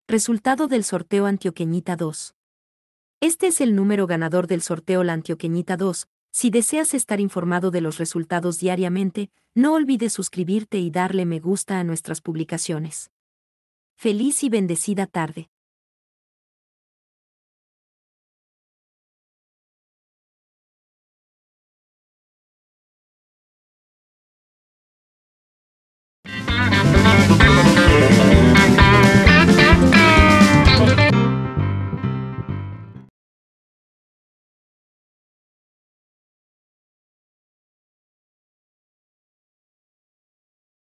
Resultado del sorteo Antioqueñita 2. Este es el número ganador del sorteo La Antioqueñita 2. Si deseas estar informado de los resultados diariamente, no olvides suscribirte y darle me gusta a nuestras publicaciones. Feliz y bendecida tarde.